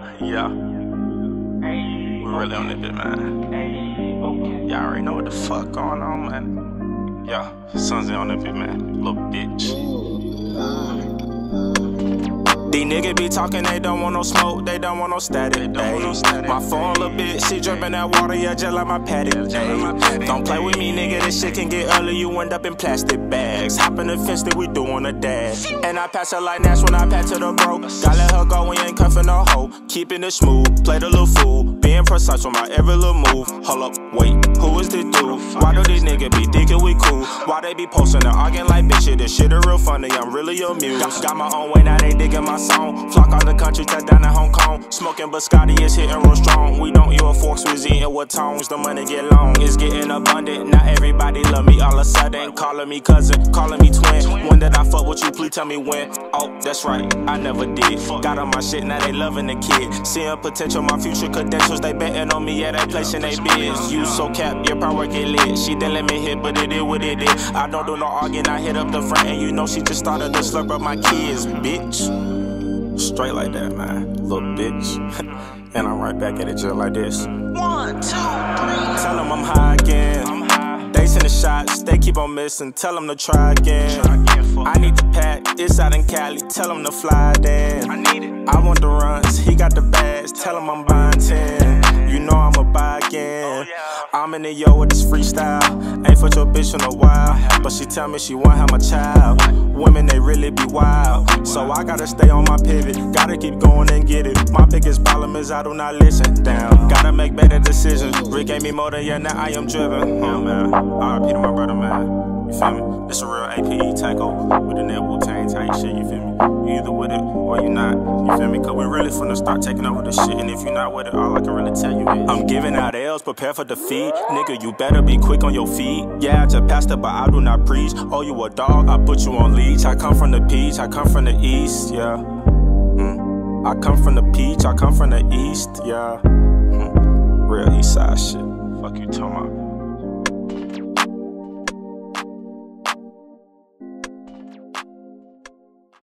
Yeah. We really on this bit, man. Y'all already know what the fuck going on, man. Yeah, Sunzy on this bit, man. Little bitch. These niggas be talking, they don't want no smoke, they don't want no static. My phone little bitch, she drippin' that water, yeah, just like my paddock. Don't play with me, nigga, this shit can get ugly, you end up in plastic bags. Hop in the fence that we doing a dash. And I pass her like Nash when I pass to the bro. Gotta let her go, we ain't cuffin' no hoe. Keeping it smooth, play the little fool. Being precise with my every little move. Hold up, wait, who is this dude? Why do these niggas be thinking we cool? Why they be posting and arguing like bitch, this shit is real funny, I'm really amused. Got my own way, now they digging my song. Flock out the country, touch down in Hong Kong. Smoking biscotti is hitting real strong. We don't use forks, we eating with tongs. The money get long, it's getting abundant. Not everybody love me all of a sudden. Calling me cousin, calling me twin. When did I fuck with you? Please tell me when. Oh, that's right, I never did. Got on my shit, now they loving the kid. Seeing potential, my future credentials. They betting on me, yeah, they placing they bids. You so cap, your power get lit. She didn't let me hit, but it is what it is. I don't do no arguing, I hit up the front. And you know she just started to slurp up my kids, bitch. Straight like that, man, little bitch. And I'm right back at it just like this. 1, 2, 3. Tell them I'm high again. They send the shots, they keep on missing. Tell them to try again. I need the pack, it's out in Cali. Tell them to fly then. I want the runs, he got the bags. Tell him I'm buying 10. You know I'ma buy again. I'm in the yo with this freestyle. Ain't fucked your bitch in a while, but she tell me she want have my child. Women, they really be wild, so I gotta stay on my pivot. Gotta keep going and get it. My biggest problem is I do not listen. Damn, gotta make better decisions. Rick gave me more than yeah, now I am driven. Oh man, RIP to my brother, man. You feel me? This a real APE tackle with the net Wu-Tang type shit, you feel me? You either with it or you not, you feel me? Cause we really finna start taking over this shit. And if you're not with it, all I can really tell you is I'm giving out L's, prepare for defeat. Nigga, you better be quick on your feet. Yeah, I just pastor, but I do not preach. Oh, you a dog, I put you on leash. I come from the peach, I come from the east, yeah. I come from the peach, I come from the east, yeah. Real east side shit.